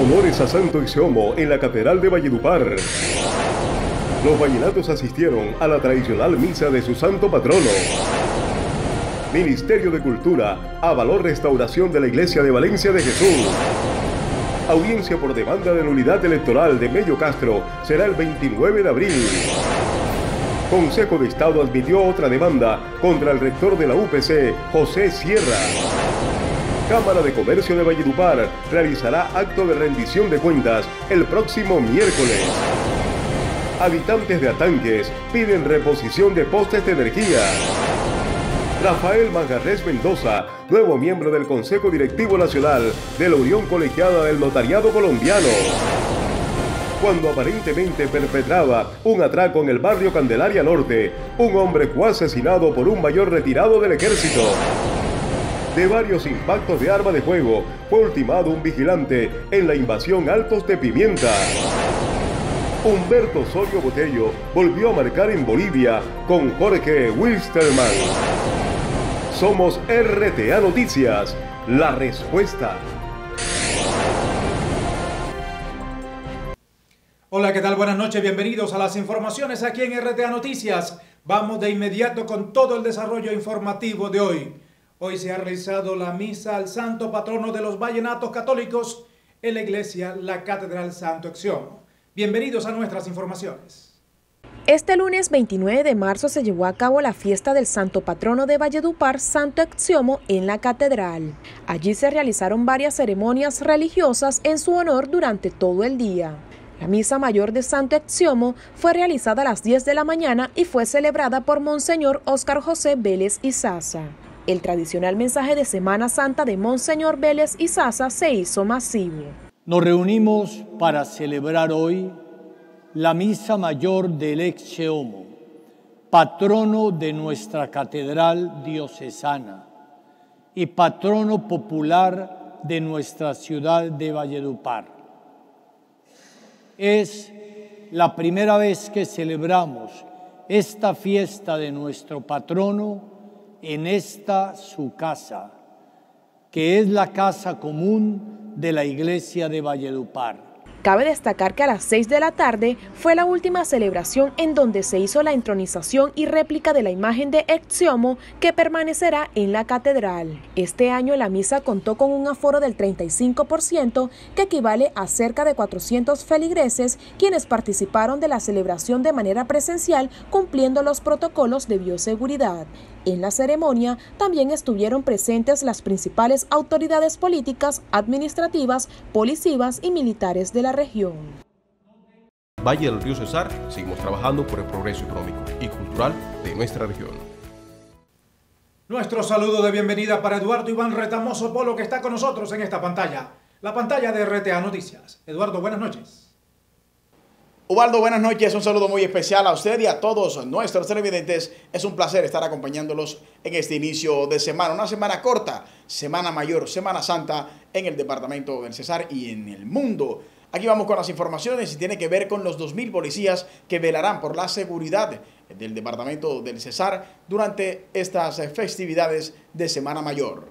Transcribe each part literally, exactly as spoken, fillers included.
Honores a Santo Exiomo en la Catedral de Valledupar. Los vallenatos asistieron a la tradicional misa de su santo patrono. Ministerio de Cultura avaló restauración de la Iglesia de Valencia de Jesús. Audiencia por demanda de la Unidad Electoral de Mello Castro será el veintinueve de abril. Consejo de Estado admitió otra demanda contra el rector de la U P C, José Sierra. Cámara de Comercio de Valledupar realizará acto de rendición de cuentas el próximo miércoles. Habitantes de Atanques piden reposición de postes de energía. Rafael Manjarres Mendoza, nuevo miembro del Consejo Directivo Nacional de la Unión Colegiada del Notariado Colombiano. Cuando aparentemente perpetraba un atraco en el barrio Candelaria Norte, un hombre fue asesinado por un mayor retirado del ejército. De varios impactos de arma de fuego, fue ultimado un vigilante en la invasión Altos de Pimienta. Humberto Osorio Botello volvió a marcar en Bolivia con Jorge Wilstermann. Somos R T A Noticias, la respuesta. Hola, ¿qué tal? Buenas noches, bienvenidos a las informaciones aquí en R T A Noticias. Vamos de inmediato con todo el desarrollo informativo de hoy. Hoy se ha realizado la misa al santo patrono de los vallenatos católicos en la iglesia La Catedral Santo Exiomo. Bienvenidos a nuestras informaciones. Este lunes veintinueve de marzo se llevó a cabo la fiesta del santo patrono de Valledupar, Santo Exiomo, en la catedral. Allí se realizaron varias ceremonias religiosas en su honor durante todo el día. La misa mayor de Santo Exiomo fue realizada a las diez de la mañana y fue celebrada por Monseñor Óscar José Vélez Izaza. El tradicional mensaje de Semana Santa de Monseñor Vélez Izaza se hizo masivo. Nos reunimos para celebrar hoy la misa mayor del Exiomo, patrono de nuestra catedral diocesana y patrono popular de nuestra ciudad de Valledupar. Es la primera vez que celebramos esta fiesta de nuestro patrono en esta su casa, que es la casa común de la iglesia de Valledupar. Cabe destacar que a las seis de la tarde fue la última celebración en donde se hizo la entronización y réplica de la imagen de Exiomo que permanecerá en la catedral. Este año la misa contó con un aforo del treinta y cinco por ciento, que equivale a cerca de cuatrocientos feligreses, quienes participaron de la celebración de manera presencial cumpliendo los protocolos de bioseguridad. En la ceremonia también estuvieron presentes las principales autoridades políticas, administrativas, policivas y militares de la región. Valle del Río Cesar, seguimos trabajando por el progreso económico y cultural de nuestra región. Nuestro saludo de bienvenida para Eduardo Iván Retamoso Polo, que está con nosotros en esta pantalla, la pantalla de R T A Noticias. Eduardo, buenas noches. Ubaldo, buenas noches, un saludo muy especial a usted y a todos nuestros televidentes. Es un placer estar acompañándolos en este inicio de semana, una semana corta, semana mayor, Semana Santa en el departamento del Cesar y en el mundo. Aquí vamos con las informaciones y tiene que ver con los dos mil policías que velarán por la seguridad del departamento del Cesar durante estas festividades de Semana Mayor.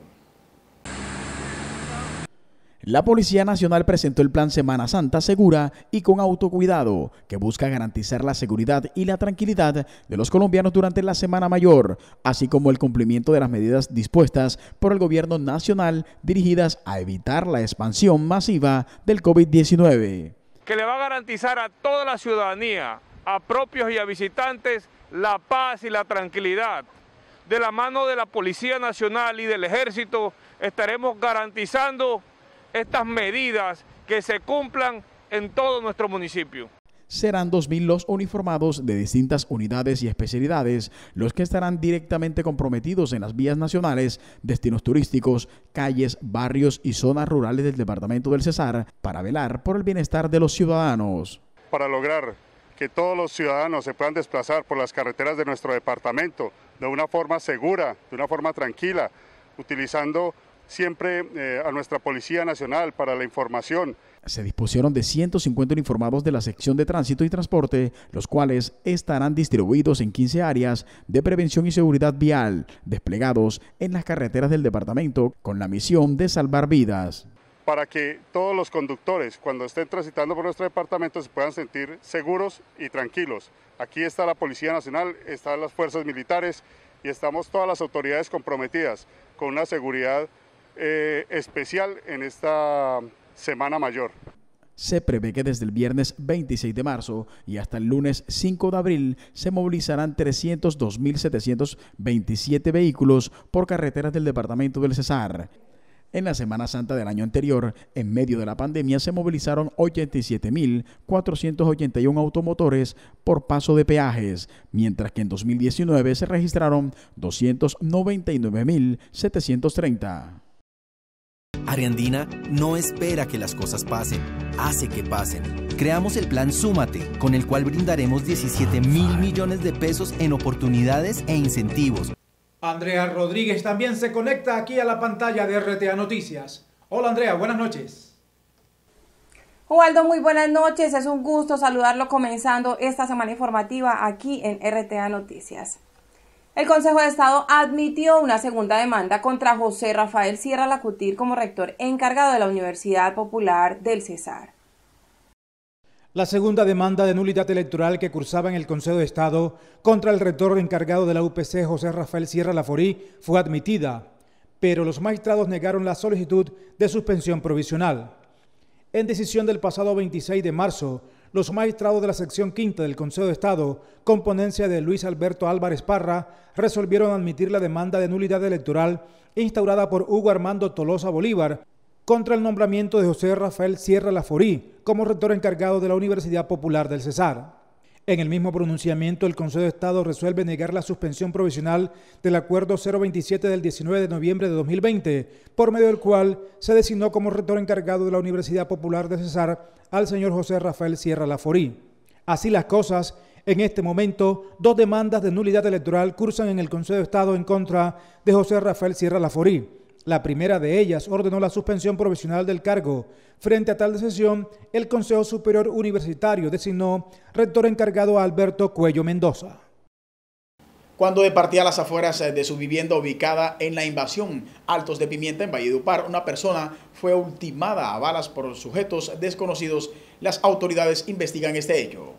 La Policía Nacional presentó el Plan Semana Santa Segura y con Autocuidado, que busca garantizar la seguridad y la tranquilidad de los colombianos durante la Semana Mayor, así como el cumplimiento de las medidas dispuestas por el Gobierno Nacional dirigidas a evitar la expansión masiva del COVID diecinueve. Que le va a garantizar a toda la ciudadanía, a propios y a visitantes, la paz y la tranquilidad. De la mano de la Policía Nacional y del Ejército estaremos garantizando estas medidas que se cumplan en todo nuestro municipio. Serán dos mil los uniformados de distintas unidades y especialidades los que estarán directamente comprometidos en las vías nacionales, destinos turísticos, calles, barrios y zonas rurales del departamento del Cesar para velar por el bienestar de los ciudadanos. Para lograr que todos los ciudadanos se puedan desplazar por las carreteras de nuestro departamento de una forma segura, de una forma tranquila, utilizando siempre eh, a nuestra Policía Nacional para la información. Se dispusieron de ciento cincuenta uniformados de la sección de tránsito y transporte, los cuales estarán distribuidos en quince áreas de prevención y seguridad vial, desplegados en las carreteras del departamento con la misión de salvar vidas. para que todos los conductores, cuando estén transitando por nuestro departamento, se puedan sentir seguros y tranquilos. Aquí está la Policía Nacional, están las fuerzas militares y estamos todas las autoridades comprometidas con una seguridad eh, especial en esta Semana Mayor. Se prevé que desde el viernes veintiséis de marzo y hasta el lunes cinco de abril se movilizarán trescientos dos mil setecientos veintisiete vehículos por carreteras del departamento del Cesar. En la Semana Santa del año anterior, en medio de la pandemia, se movilizaron ochenta y siete mil cuatrocientos ochenta y uno automotores por paso de peajes, mientras que en dos mil diecinueve se registraron doscientos noventa y nueve mil setecientos treinta. Ariandina no espera que las cosas pasen, hace que pasen. Creamos el plan Súmate, con el cual brindaremos diecisiete mil millones de pesos en oportunidades e incentivos. Andrea Rodríguez también se conecta aquí a la pantalla de R T A Noticias. Hola Andrea, buenas noches. Ubaldo, muy buenas noches. Es un gusto saludarlo comenzando esta semana informativa aquí en R T A Noticias. El Consejo de Estado admitió una segunda demanda contra José Rafael Sierra Lacutir como rector encargado de la Universidad Popular del Cesar. La segunda demanda de nulidad electoral que cursaba en el Consejo de Estado contra el rector encargado de la U P C, José Rafael Sierra Laforí, fue admitida, pero los magistrados negaron la solicitud de suspensión provisional. En decisión del pasado veintiséis de marzo, los magistrados de la sección quinta del Consejo de Estado, con ponencia de Luis Alberto Álvarez Parra, resolvieron admitir la demanda de nulidad electoral instaurada por Hugo Armando Tolosa Bolívar contra el nombramiento de José Rafael Sierra Laforí como rector encargado de la Universidad Popular del Cesar. En el mismo pronunciamiento, el Consejo de Estado resuelve negar la suspensión provisional del Acuerdo cero veintisiete del diecinueve de noviembre de dos mil veinte, por medio del cual se designó como rector encargado de la Universidad Popular del Cesar al señor José Rafael Sierra Laforí. Así las cosas, en este momento, dos demandas de nulidad electoral cursan en el Consejo de Estado en contra de José Rafael Sierra Laforí. La primera de ellas ordenó la suspensión provisional del cargo. Frente a tal decisión, el Consejo Superior Universitario designó rector encargado a Alberto Cuello Mendoza. Cuando departía a las afueras de su vivienda ubicada en la invasión Altos de Pimienta en Valledupar, una persona fue ultimada a balas por sujetos desconocidos. Las autoridades investigan este hecho.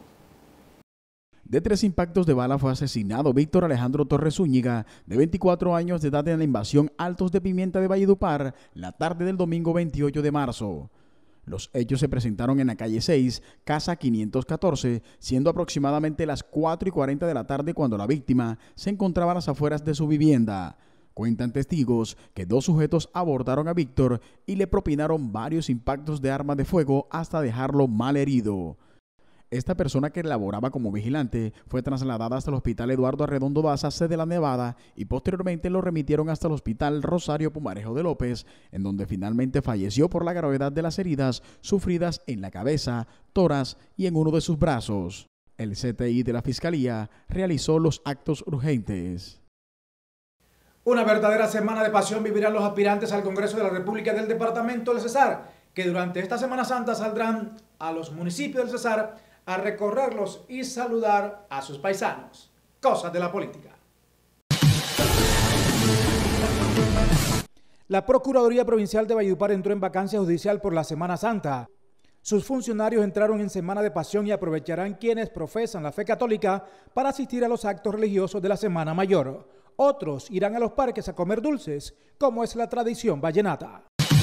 De tres impactos de bala fue asesinado Víctor Alejandro Torres Zúñiga, de veinticuatro años de edad, en la invasión Altos de Pimienta de Valledupar, la tarde del domingo veintiocho de marzo. Los hechos se presentaron en la calle seis, casa quinientos catorce, siendo aproximadamente las cuatro y cuarenta de la tarde cuando la víctima se encontraba a las afueras de su vivienda. Cuentan testigos que dos sujetos abordaron a Víctor y le propinaron varios impactos de arma de fuego hasta dejarlo mal herido. Esta persona, que laboraba como vigilante, fue trasladada hasta el Hospital Eduardo Arredondo Daza, sede de La Nevada, y posteriormente lo remitieron hasta el Hospital Rosario Pumarejo de López, en donde finalmente falleció por la gravedad de las heridas sufridas en la cabeza, tórax y en uno de sus brazos. El C T I de la Fiscalía realizó los actos urgentes. Una verdadera semana de pasión vivirán los aspirantes al Congreso de la República del Departamento del Cesar, que durante esta Semana Santa saldrán a los municipios del Cesar a recorrerlos y saludar a sus paisanos. Cosas de la política. La Procuraduría Provincial de Valledupar entró en vacancia judicial por la Semana Santa. Sus funcionarios entraron en Semana de Pasión y aprovecharán quienes profesan la fe católica para asistir a los actos religiosos de la Semana Mayor. Otros irán a los parques a comer dulces, como es la tradición vallenata.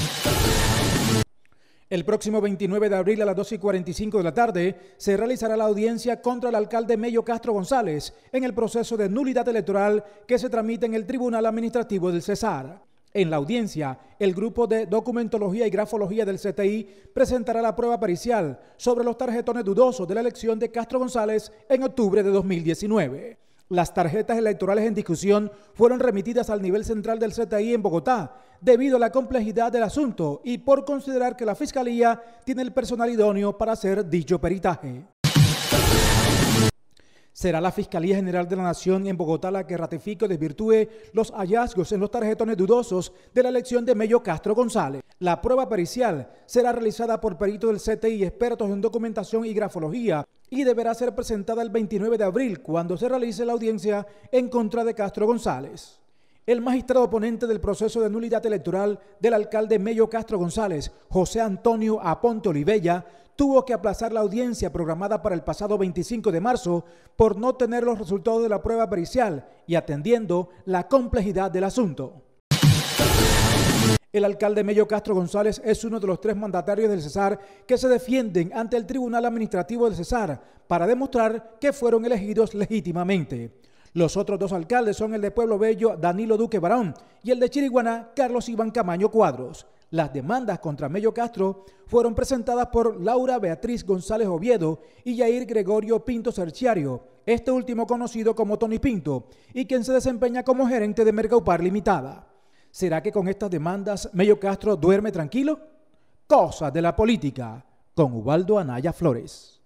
El próximo veintinueve de abril a las doce y cuarenta y cinco de la tarde se realizará la audiencia contra el alcalde Mello Castro González en el proceso de nulidad electoral que se tramita en el Tribunal Administrativo del Cesar. En la audiencia, el grupo de documentología y grafología del C T I presentará la prueba pericial sobre los tarjetones dudosos de la elección de Castro González en octubre de dos mil diecinueve. Las tarjetas electorales en discusión fueron remitidas al nivel central del C T I en Bogotá, debido a la complejidad del asunto y por considerar que la Fiscalía tiene el personal idóneo para hacer dicho peritaje. Será la Fiscalía General de la Nación en Bogotá la que ratifique o desvirtúe los hallazgos en los tarjetones dudosos de la elección de Mello Castro González. La prueba pericial será realizada por peritos del C T I y expertos en documentación y grafología y deberá ser presentada el veintinueve de abril, cuando se realice la audiencia en contra de Castro González. El magistrado ponente del proceso de nulidad electoral del alcalde Mello Castro González, José Antonio Aponte Olivella, tuvo que aplazar la audiencia programada para el pasado veinticinco de marzo por no tener los resultados de la prueba pericial y atendiendo la complejidad del asunto. El alcalde Mello Castro González es uno de los tres mandatarios del Cesar que se defienden ante el Tribunal Administrativo del Cesar para demostrar que fueron elegidos legítimamente. Los otros dos alcaldes son el de Pueblo Bello, Danilo Duque Barón, y el de Chiriguaná, Carlos Iván Camaño Cuadros. Las demandas contra Mello Castro fueron presentadas por Laura Beatriz González Oviedo y Yair Gregorio Pinto Cerciario, este último conocido como Tony Pinto, y quien se desempeña como gerente de Mercaupar Limitada. ¿Será que con estas demandas Mello Castro duerme tranquilo? Cosas de la política, con Ubaldo Anaya Flores.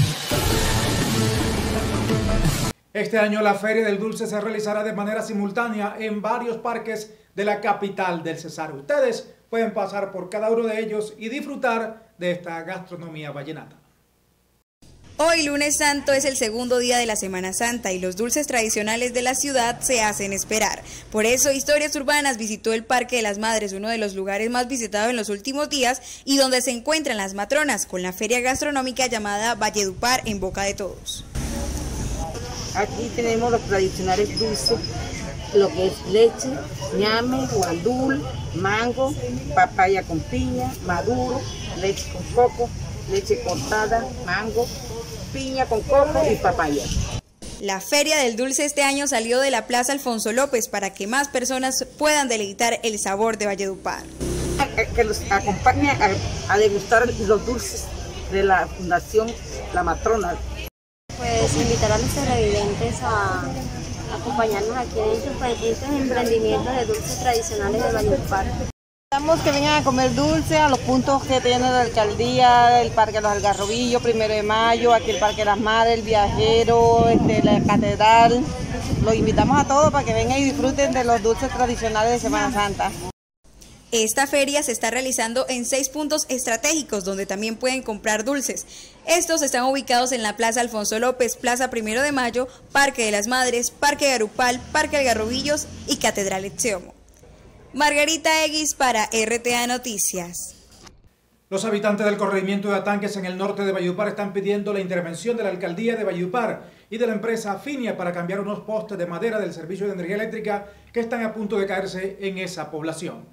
Este año la Feria del Dulce se realizará de manera simultánea en varios parques de la capital del Cesar. Ustedes pueden pasar por cada uno de ellos y disfrutar de esta gastronomía vallenata. Hoy, lunes santo, es el segundo día de la Semana Santa y los dulces tradicionales de la ciudad se hacen esperar. Por eso, Historias Urbanas visitó el Parque de las Madres, uno de los lugares más visitados en los últimos días y donde se encuentran las matronas con la feria gastronómica llamada Valledupar en boca de todos. Aquí tenemos los tradicionales dulces, lo que es leche, ñame, guandul, mango, papaya con piña, maduro, leche con coco, leche cortada, mango, piña con coco y papaya. La Feria del Dulce este año salió de la Plaza Alfonso López para que más personas puedan deleitar el sabor de Valledupar. Que los acompañe a, a degustar los dulces de la Fundación La Matrona. Pues invitar a los televidentes a acompañarnos aquí en estos, estos emprendimientos de dulces tradicionales de Valledupar. Invitamos que vengan a comer dulce a los puntos que tiene la alcaldía, el Parque de los Algarrobillos, Primero de Mayo, aquí el Parque de las Madres, el Viajero, este, la Catedral. Los invitamos a todos para que vengan y disfruten de los dulces tradicionales de Semana Santa. Esta feria se está realizando en seis puntos estratégicos donde también pueden comprar dulces. Estos están ubicados en la Plaza Alfonso López, Plaza Primero de Mayo, Parque de las Madres, Parque Garupal, Parque Algarrobillos y Catedral Exeomo. Margarita Eguis para R T A Noticias. Los habitantes del corregimiento de Atanques en el norte de Valledupar están pidiendo la intervención de la alcaldía de Valledupar y de la empresa Finia para cambiar unos postes de madera del servicio de energía eléctrica que están a punto de caerse en esa población.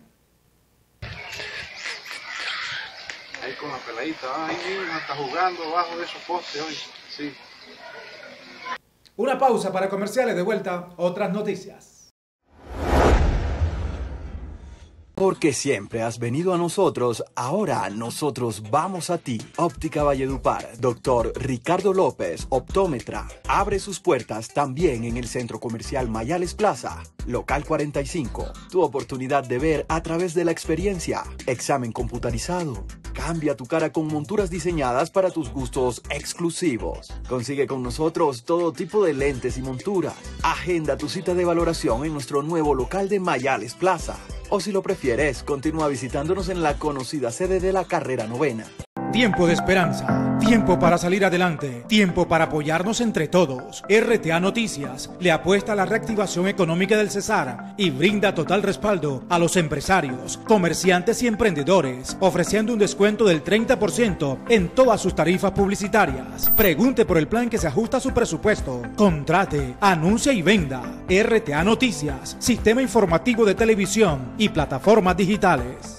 Ahí con la peladita, ahí mismo está jugando abajo de esos postes hoy, sí. Una pausa para comerciales, de vuelta, otras noticias. Porque siempre has venido a nosotros, ahora nosotros vamos a ti. Óptica Valledupar, doctor Ricardo López, optómetra. Abre sus puertas también en el Centro Comercial Mayales Plaza, local cuarenta y cinco. Tu oportunidad de ver a través de la experiencia. Examen computarizado. Cambia tu cara con monturas diseñadas para tus gustos exclusivos. Consigue con nosotros todo tipo de lentes y monturas. Agenda tu cita de valoración en nuestro nuevo local de Mayales Plaza. O si lo prefieres, continúa visitándonos en la conocida sede de la Carrera Novena. Tiempo de esperanza, tiempo para salir adelante, tiempo para apoyarnos entre todos. R T A Noticias le apuesta a la reactivación económica del Cesar y brinda total respaldo a los empresarios, comerciantes y emprendedores, ofreciendo un descuento del treinta por ciento en todas sus tarifas publicitarias. Pregunte por el plan que se ajusta a su presupuesto. Contrate, anuncia y venda. R T A Noticias, sistema informativo de televisión y plataformas digitales.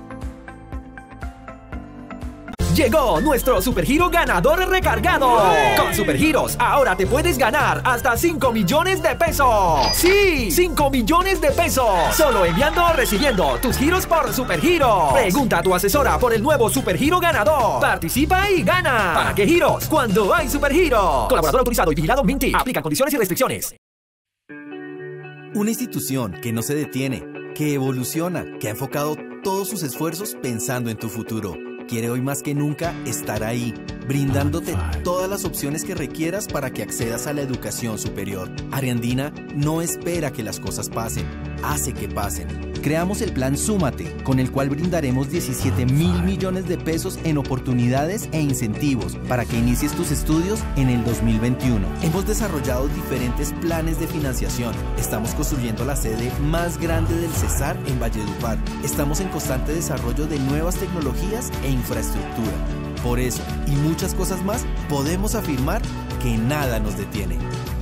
Llegó nuestro Supergiro ganador recargado. Con Supergiros ahora te puedes ganar hasta cinco millones de pesos. Sí, cinco millones de pesos. Solo enviando o recibiendo tus giros por Supergiros. Pregunta a tu asesora por el nuevo Supergiro ganador. Participa y gana. ¿Para qué giros? Cuando hay Supergiro. Colaborador autorizado y vigilado Minty. Aplican condiciones y restricciones. Una institución que no se detiene, que evoluciona, que ha enfocado todos sus esfuerzos pensando en tu futuro. Quiere hoy más que nunca estar ahí, brindándote todas las opciones que requieras para que accedas a la educación superior. Ariandina no espera que las cosas pasen, hace que pasen. Creamos el plan Súmate, con el cual brindaremos diecisiete mil millones de pesos en oportunidades e incentivos para que inicies tus estudios en el dos mil veintiuno. Hemos desarrollado diferentes planes de financiación. Estamos construyendo la sede más grande del Cesar en Valledupar. Estamos en constante desarrollo de nuevas tecnologías e infraestructura. Por eso, y muchas cosas más, podemos afirmar que nada nos detiene.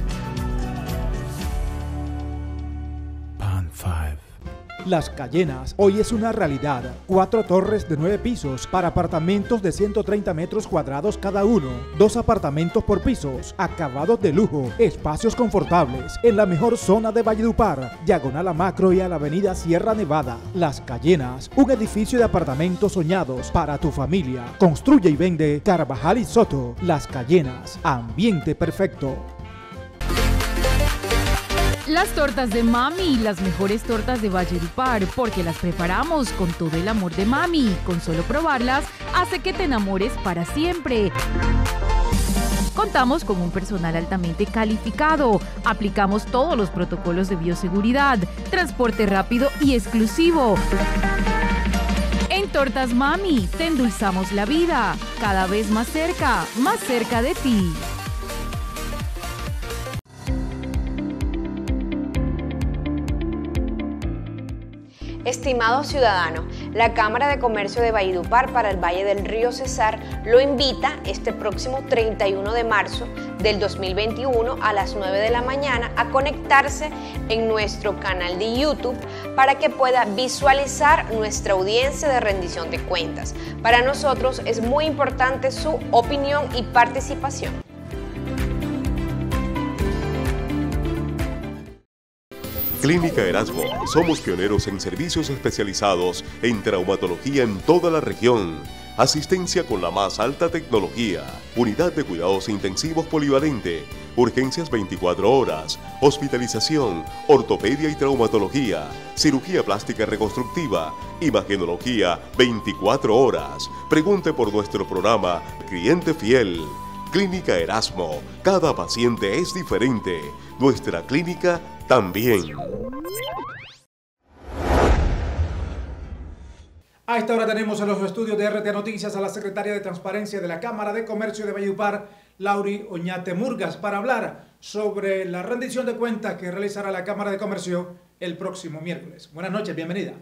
Pan cinco. Las Cayenas hoy es una realidad. Cuatro torres de nueve pisos para apartamentos de ciento treinta metros cuadrados cada uno. Dos apartamentos por pisos, acabados de lujo, espacios confortables, en la mejor zona de Valledupar, diagonal a Macro y a la avenida Sierra Nevada. Las Cayenas, un edificio de apartamentos soñados para tu familia. Construye y vende Carvajal y Soto. Las Cayenas, ambiente perfecto. Las tortas de Mami, las mejores tortas de Valledupar, porque las preparamos con todo el amor de Mami. Con solo probarlas, hace que te enamores para siempre. Contamos con un personal altamente calificado, aplicamos todos los protocolos de bioseguridad, transporte rápido y exclusivo. En Tortas Mami, te endulzamos la vida, cada vez más cerca, más cerca de ti. Estimado ciudadano, la Cámara de Comercio de Valledupar para el Valle del Río Cesar lo invita este próximo treinta y uno de marzo del dos mil veintiuno a las nueve de la mañana a conectarse en nuestro canal de YouTube para que pueda visualizar nuestra audiencia de rendición de cuentas. Para nosotros es muy importante su opinión y participación. Clínica Erasmo. Somos pioneros en servicios especializados en traumatología en toda la región. Asistencia con la más alta tecnología. Unidad de cuidados intensivos polivalente. Urgencias veinticuatro horas. Hospitalización. Ortopedia y traumatología. Cirugía plástica reconstructiva. Imagenología veinticuatro horas. Pregunte por nuestro programa Cliente Fiel. Clínica Erasmo. Cada paciente es diferente. Nuestra clínica también. A esta hora tenemos en los estudios de R T A Noticias a la secretaria de Transparencia de la Cámara de Comercio de Valledupar, Lauri Oñate Murgas, para hablar sobre la rendición de cuentas que realizará la Cámara de Comercio el próximo miércoles. Buenas noches, bienvenida.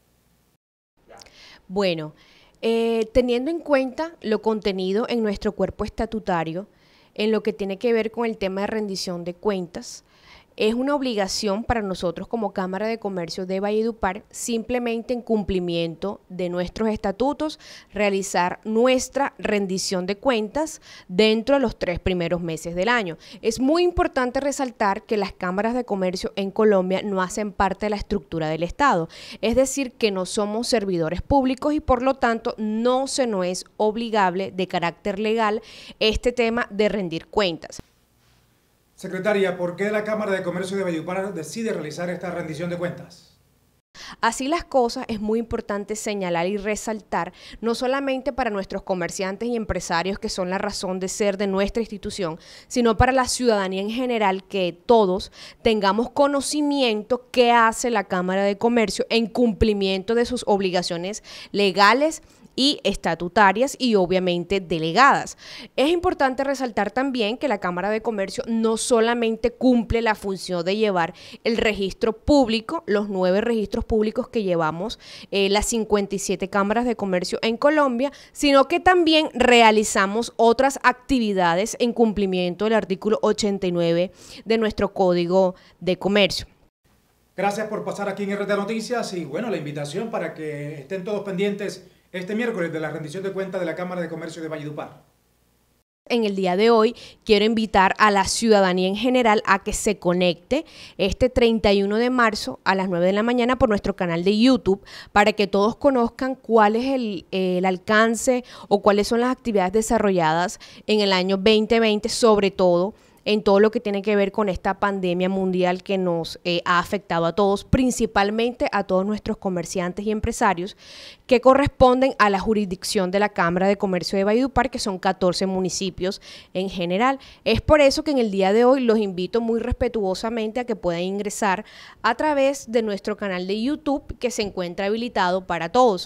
Bueno, eh, teniendo en cuenta lo contenido en nuestro cuerpo estatutario, en lo que tiene que ver con el tema de rendición de cuentas, es una obligación para nosotros como Cámara de Comercio de Valledupar, simplemente en cumplimiento de nuestros estatutos, realizar nuestra rendición de cuentas dentro de los tres primeros meses del año. Es muy importante resaltar que las cámaras de comercio en Colombia no hacen parte de la estructura del Estado, es decir, que no somos servidores públicos y por lo tanto no se nos es obligable de carácter legal este tema de rendir cuentas. Secretaria, ¿por qué la Cámara de Comercio de Valledupar decide realizar esta rendición de cuentas? Así las cosas, es muy importante señalar y resaltar, no solamente para nuestros comerciantes y empresarios que son la razón de ser de nuestra institución, sino para la ciudadanía en general, que todos tengamos conocimiento qué hace la Cámara de Comercio en cumplimiento de sus obligaciones legales y estatutarias y obviamente delegadas. Es importante resaltar también que la Cámara de Comercio no solamente cumple la función de llevar el registro público, los nueve registros públicos que llevamos, eh, las cincuenta y siete cámaras de comercio en Colombia, sino que también realizamos otras actividades en cumplimiento del artículo ochenta y nueve de nuestro Código de Comercio. Gracias por pasar aquí en R T A Noticias y bueno, la invitación para que estén todos pendientes este miércoles de la rendición de cuentas de la Cámara de Comercio de Valledupar. En el día de hoy quiero invitar a la ciudadanía en general a que se conecte este treinta y uno de marzo a las nueve de la mañana por nuestro canal de YouTube para que todos conozcan cuál es el, el alcance o cuáles son las actividades desarrolladas en el año veinte veinte, sobre todo en todo lo que tiene que ver con esta pandemia mundial que nos eh, ha afectado a todos, principalmente a todos nuestros comerciantes y empresarios que corresponden a la jurisdicción de la Cámara de Comercio de Valledupar, que son catorce municipios en general. Es por eso que en el día de hoy los invito muy respetuosamente a que puedan ingresar a través de nuestro canal de YouTube, que se encuentra habilitado para todos.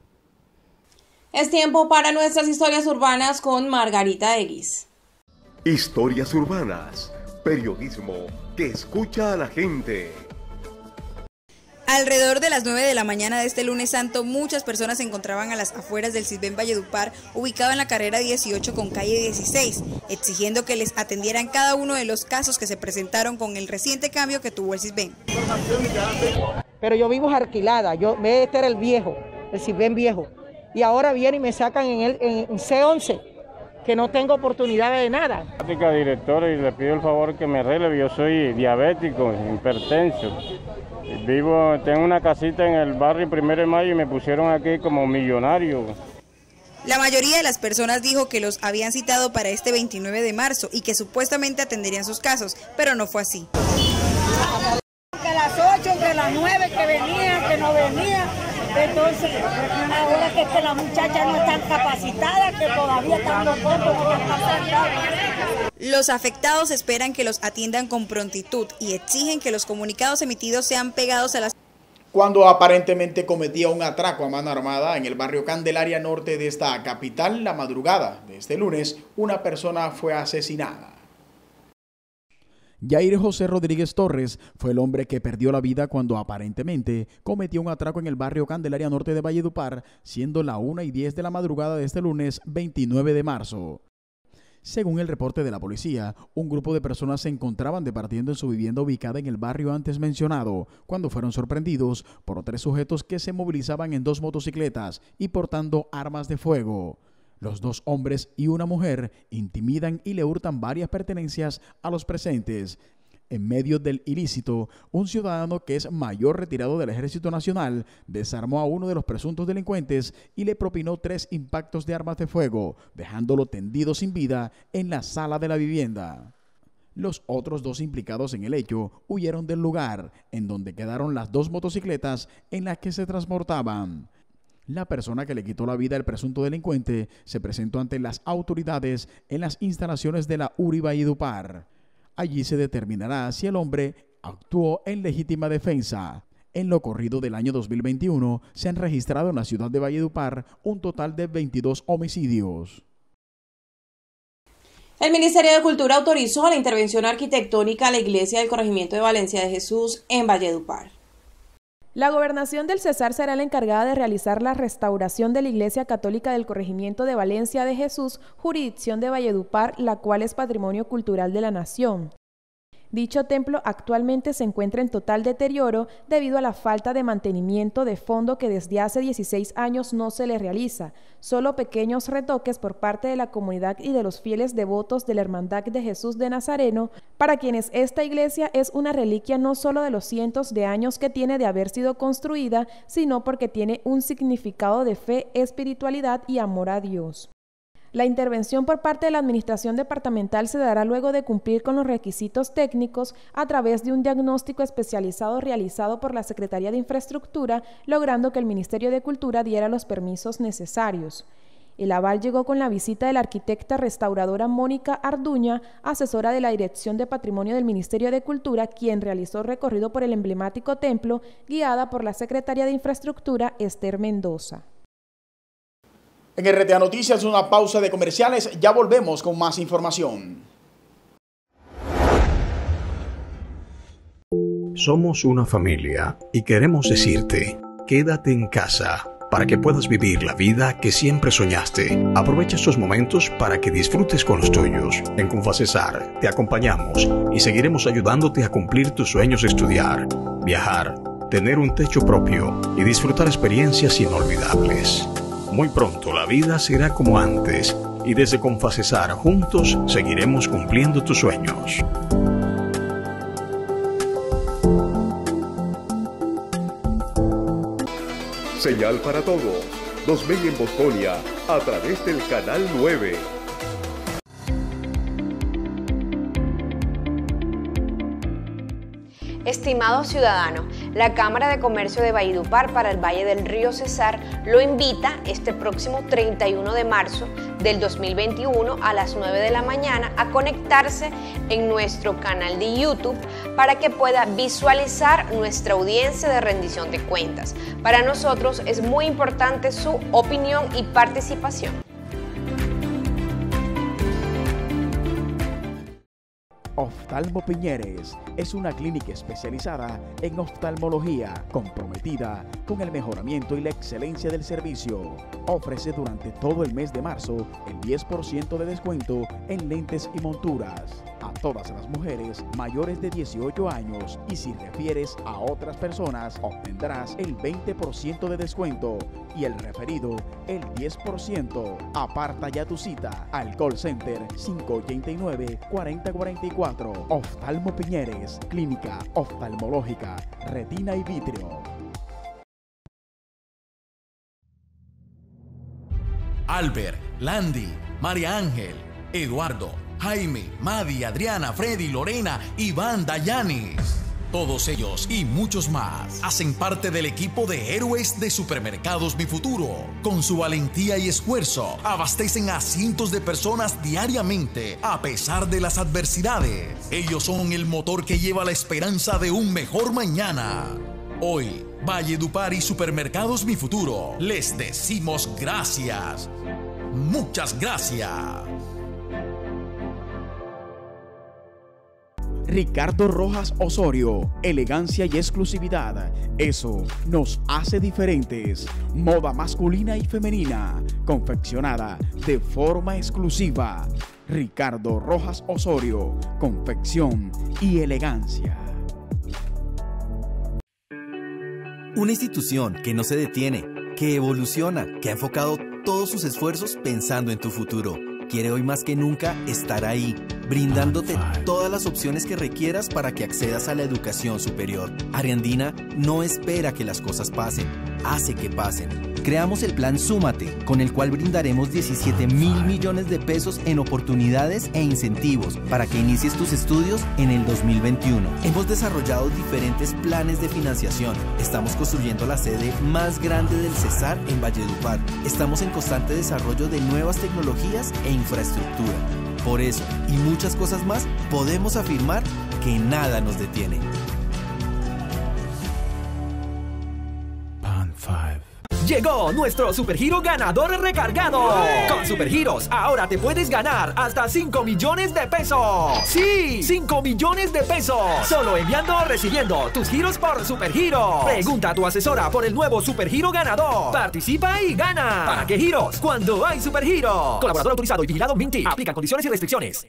Es tiempo para nuestras historias urbanas con Margarita Eguis. Historias urbanas, periodismo que escucha a la gente. Alrededor de las nueve de la mañana de este lunes santo, muchas personas se encontraban a las afueras del Sisbén Valledupar, ubicado en la carrera dieciocho con calle dieciséis, exigiendo que les atendieran cada uno de los casos que se presentaron con el reciente cambio que tuvo el Sisbén. Pero yo vivo alquilada, yo, este era el viejo, el Sisbén viejo, y ahora vienen y me sacan en, el, en C once. Que no tengo oportunidad de nada. Directora, y le pido el favor que me arregle, yo soy diabético, hipertenso. Vivo, tengo una casita en el barrio Primero de Mayo y me pusieron aquí como millonario. La mayoría de las personas dijo que los habían citado para este veintinueve de marzo y que supuestamente atenderían sus casos, pero no fue así. Que a las ocho, que a las nueve, que venía, que no venía. Entonces, ahora que, que las muchachas no están capacitadas, que todavía están los cuerpos, no están capacitadas. Los afectados esperan que los atiendan con prontitud y exigen que los comunicados emitidos sean pegados a las... Cuando aparentemente cometía un atraco a mano armada en el barrio Candelaria Norte de esta capital, la madrugada de este lunes, una persona fue asesinada. Yair José Rodríguez Torres fue el hombre que perdió la vida cuando aparentemente cometió un atraco en el barrio Candelaria Norte de Valledupar, siendo la una y diez de la madrugada de este lunes veintinueve de marzo. Según el reporte de la policía, un grupo de personas se encontraban departiendo en su vivienda ubicada en el barrio antes mencionado, cuando fueron sorprendidos por tres sujetos que se movilizaban en dos motocicletas y portando armas de fuego. Los dos hombres y una mujer intimidan y le hurtan varias pertenencias a los presentes. En medio del ilícito, un ciudadano que es mayor retirado del Ejército Nacional desarmó a uno de los presuntos delincuentes y le propinó tres impactos de armas de fuego, dejándolo tendido sin vida en la sala de la vivienda. Los otros dos implicados en el hecho huyeron del lugar, en donde quedaron las dos motocicletas en las que se transportaban. La persona que le quitó la vida al presunto delincuente se presentó ante las autoridades en las instalaciones de la U R I Valledupar. Allí se determinará si el hombre actuó en legítima defensa. En lo corrido del año dos mil veintiuno se han registrado en la ciudad de Valledupar un total de veintidós homicidios. El Ministerio de Cultura autorizó la intervención arquitectónica a la iglesia del Corregimiento de Valencia de Jesús en Valledupar. La Gobernación del Cesar será la encargada de realizar la restauración de la Iglesia Católica del Corregimiento de Valencia de Jesús, jurisdicción de Valledupar, la cual es Patrimonio Cultural de la Nación. Dicho templo actualmente se encuentra en total deterioro debido a la falta de mantenimiento de fondo que desde hace dieciséis años no se le realiza, solo pequeños retoques por parte de la comunidad y de los fieles devotos de la Hermandad de Jesús de Nazareno, para quienes esta iglesia es una reliquia no solo de los cientos de años que tiene de haber sido construida, sino porque tiene un significado de fe, espiritualidad y amor a Dios. La intervención por parte de la Administración Departamental se dará luego de cumplir con los requisitos técnicos a través de un diagnóstico especializado realizado por la Secretaría de Infraestructura, logrando que el Ministerio de Cultura diera los permisos necesarios. El aval llegó con la visita de la arquitecta restauradora Mónica Arduña, asesora de la Dirección de Patrimonio del Ministerio de Cultura, quien realizó recorrido por el emblemático templo, guiada por la Secretaria de Infraestructura, Esther Mendoza. En R T A Noticias, una pausa de comerciales, ya volvemos con más información. Somos una familia y queremos decirte, quédate en casa para que puedas vivir la vida que siempre soñaste. Aprovecha estos momentos para que disfrutes con los tuyos. En Confacesar te acompañamos y seguiremos ayudándote a cumplir tus sueños de estudiar, viajar, tener un techo propio y disfrutar experiencias inolvidables. Muy pronto la vida será como antes y desde Confacesar juntos seguiremos cumpliendo tus sueños. Señal para todos, dos mil en Bosconia, a través del canal nueve. Estimado ciudadano, la Cámara de Comercio de Valledupar para el Valle del Río Cesar lo invita este próximo treinta y uno de marzo del dos mil veintiuno a las nueve de la mañana a conectarse en nuestro canal de YouTube para que pueda visualizar nuestra audiencia de rendición de cuentas. Para nosotros es muy importante su opinión y participación. Oftalmo Piñeres es una clínica especializada en oftalmología, comprometida con el mejoramiento y la excelencia del servicio. Ofrece durante todo el mes de marzo el diez por ciento de descuento en lentes y monturas a todas las mujeres mayores de dieciocho años, y si refieres a otras personas obtendrás el veinte por ciento de descuento y el referido el diez por ciento. Aparta ya tu cita al call center cinco ocho nueve, cuatro cero cuatro cuatro. Oftalmo Piñeres, clínica oftalmológica, retina y vitrio. Albert, Landy, María Ángel, Eduardo, Jaime, Madi, Adriana, Freddy, Lorena, Iván, Dayanis. Todos ellos y muchos más hacen parte del equipo de héroes de Supermercados Mi Futuro. Con su valentía y esfuerzo, abastecen a cientos de personas diariamente a pesar de las adversidades. Ellos son el motor que lleva la esperanza de un mejor mañana. Hoy, Valledupar y Supermercados Mi Futuro les decimos gracias. Muchas gracias. Ricardo Rojas Osorio, elegancia y exclusividad, eso nos hace diferentes. Moda masculina y femenina, confeccionada de forma exclusiva. Ricardo Rojas Osorio, confección y elegancia. Una institución que no se detiene, que evoluciona, que ha enfocado todos sus esfuerzos pensando en tu futuro. Quiere hoy más que nunca estar ahí, brindándote todas las opciones que requieras para que accedas a la educación superior. Ariandina no espera que las cosas pasen, hace que pasen. Creamos el plan Súmate, con el cual brindaremos diecisiete mil millones de pesos en oportunidades e incentivos para que inicies tus estudios en el dos mil veintiuno. Hemos desarrollado diferentes planes de financiación. Estamos construyendo la sede más grande del Cesar en Valledupar. Estamos en constante desarrollo de nuevas tecnologías e infraestructura. Por eso, y muchas cosas más, podemos afirmar que nada nos detiene. Pan cinco. Llegó nuestro Supergiro ganador recargado. Con Supergiros, ahora te puedes ganar hasta cinco millones de pesos. ¡Sí! ¡cinco millones de pesos! Solo enviando o recibiendo tus giros por Supergiro. Pregunta a tu asesora por el nuevo Supergiro ganador. Participa y gana. ¿Para qué giros? Cuando hay Supergiro. Colaborador autorizado y vigilado Minty. Aplican condiciones y restricciones.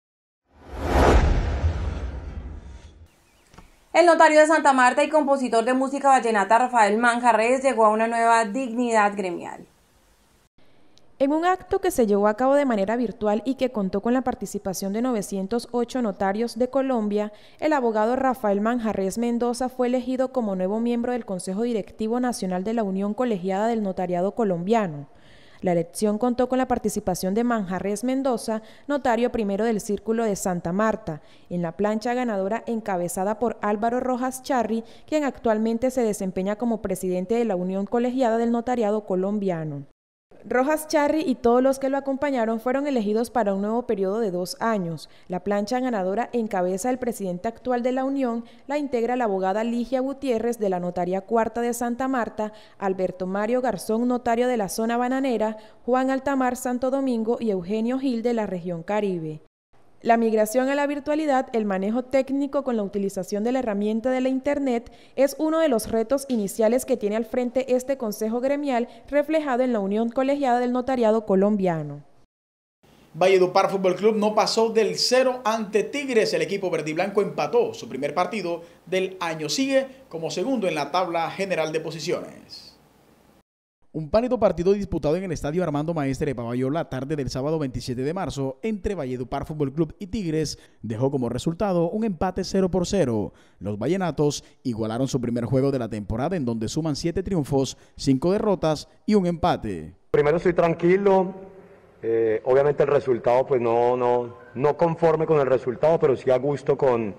El notario de Santa Marta y compositor de música vallenata Rafael Manjarres llegó a una nueva dignidad gremial. En un acto que se llevó a cabo de manera virtual y que contó con la participación de novecientos ocho notarios de Colombia, el abogado Rafael Manjarres Mendoza fue elegido como nuevo miembro del Consejo Directivo Nacional de la Unión Colegiada del Notariado Colombiano. La elección contó con la participación de Manjarres Mendoza, notario primero del Círculo de Santa Marta, en la plancha ganadora encabezada por Álvaro Rojas Charri, quien actualmente se desempeña como presidente de la Unión Colegiada del Notariado Colombiano. Rojas Charri y todos los que lo acompañaron fueron elegidos para un nuevo periodo de dos años. La plancha ganadora encabeza el presidente actual de la Unión, la integra la abogada Ligia Gutiérrez de la Notaría Cuarta de Santa Marta, Alberto Mario Garzón, notario de la zona bananera, Juan Altamar Santo Domingo y Eugenio Gil de la región Caribe. La migración a la virtualidad, el manejo técnico con la utilización de la herramienta de la Internet, es uno de los retos iniciales que tiene al frente este Consejo Gremial, reflejado en la Unión Colegiada del Notariado Colombiano. Valledupar Fútbol Club no pasó del cero ante Tigres. El equipo verde y blanco empató su primer partido del año. Sigue como segundo en la tabla general de posiciones. Un pálido partido disputado en el estadio Armando Maestre de Pabellón la tarde del sábado veintisiete de marzo entre Valledupar Fútbol Club y Tigres dejó como resultado un empate cero por cero. Los vallenatos igualaron su primer juego de la temporada, en donde suman siete triunfos, cinco derrotas y un empate. Primero estoy tranquilo, eh, obviamente el resultado pues no, no, no conforme con el resultado, pero sí a gusto con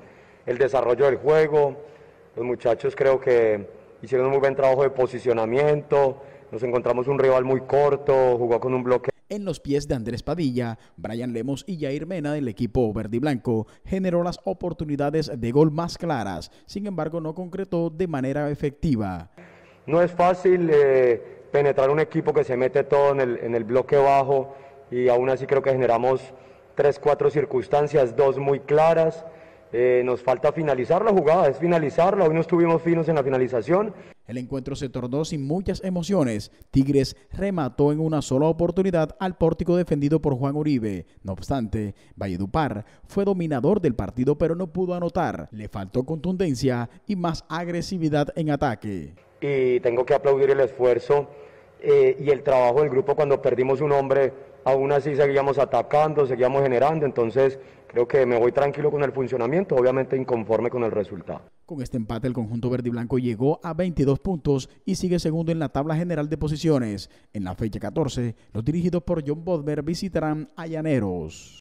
el desarrollo del juego. Los muchachos creo que hicieron un muy buen trabajo de posicionamiento, nos encontramos un rival muy corto, jugó con un bloque. En los pies de Andrés Padilla, Brian Lemos y Jair Mena del equipo verde y blanco generó las oportunidades de gol más claras, sin embargo no concretó de manera efectiva. No es fácil eh, penetrar un equipo que se mete todo en el, en el bloque bajo y aún así creo que generamos tres, cuatro circunstancias, dos muy claras. Eh, nos falta finalizar la jugada, es finalizarla, hoy no estuvimos finos en la finalización. El encuentro se tornó sin muchas emociones. Tigres remató en una sola oportunidad al pórtico defendido por Juan Uribe. No obstante, Valledupar fue dominador del partido pero no pudo anotar. Le faltó contundencia y más agresividad en ataque. Y tengo que aplaudir el esfuerzo eh, y el trabajo del grupo cuando perdimos un hombre. Aún así seguíamos atacando, seguíamos generando, entonces creo que me voy tranquilo con el funcionamiento, obviamente inconforme con el resultado. Con este empate el conjunto verde y blanco llegó a veintidós puntos y sigue segundo en la tabla general de posiciones. En la fecha catorce, los dirigidos por John Bodmer visitarán a Llaneros.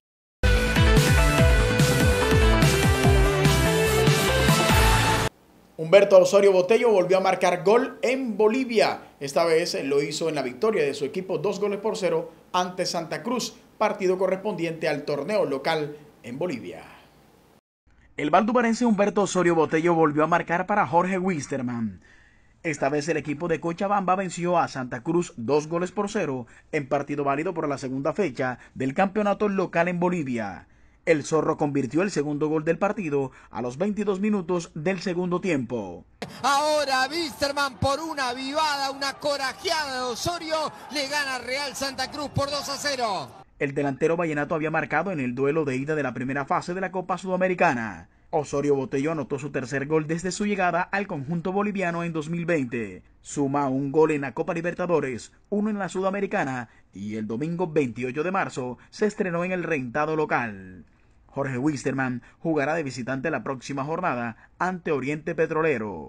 Humberto Osorio Botello volvió a marcar gol en Bolivia. Esta vez lo hizo en la victoria de su equipo, dos goles por cero ante Santa Cruz, partido correspondiente al torneo local en Bolivia. El valdubarense Humberto Osorio Botello volvió a marcar para Jorge Wisterman. Esta vez el equipo de Cochabamba venció a Santa Cruz dos goles por cero en partido válido por la segunda fecha del campeonato local en Bolivia. El Zorro convirtió el segundo gol del partido a los veintidós minutos del segundo tiempo. Ahora Wisterman por una vivada, una corajeada de Osorio, le gana Real Santa Cruz por dos a cero. El delantero vallenato había marcado en el duelo de ida de la primera fase de la Copa Sudamericana. Osorio Botello anotó su tercer gol desde su llegada al conjunto boliviano en dos mil veinte. Suma un gol en la Copa Libertadores, uno en la Sudamericana y el domingo veintiocho de marzo se estrenó en el rentado local. Jorge Wisterman jugará de visitante la próxima jornada ante Oriente Petrolero.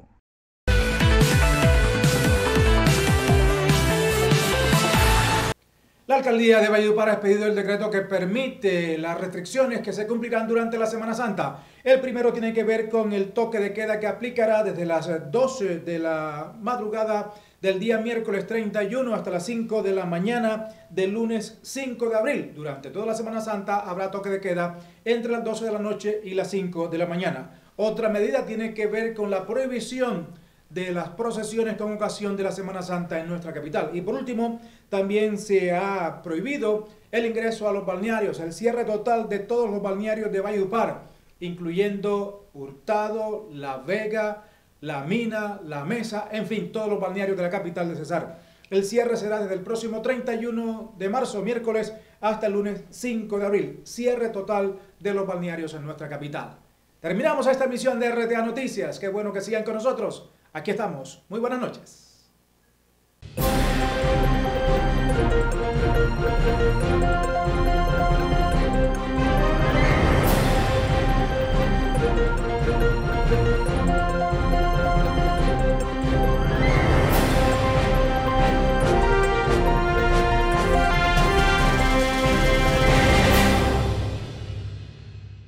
La alcaldía de Valledupar ha expedido el decreto que permite las restricciones que se cumplirán durante la Semana Santa. El primero tiene que ver con el toque de queda que aplicará desde las doce de la madrugada del día miércoles treinta y uno hasta las cinco de la mañana del lunes cinco de abril. Durante toda la Semana Santa habrá toque de queda entre las doce de la noche y las cinco de la mañana. Otra medida tiene que ver con la prohibición de las procesiones con ocasión de la Semana Santa en nuestra capital. Y por último, también se ha prohibido el ingreso a los balnearios, el cierre total de todos los balnearios de Valledupar, incluyendo Hurtado, La Vega, La Mina, La Mesa, en fin, todos los balnearios de la capital de Cesar. El cierre será desde el próximo treinta y uno de marzo, miércoles, hasta el lunes cinco de abril. Cierre total de los balnearios en nuestra capital. Terminamos esta emisión de R T A Noticias. Qué bueno que sigan con nosotros. Aquí estamos. Muy buenas noches. Thank you.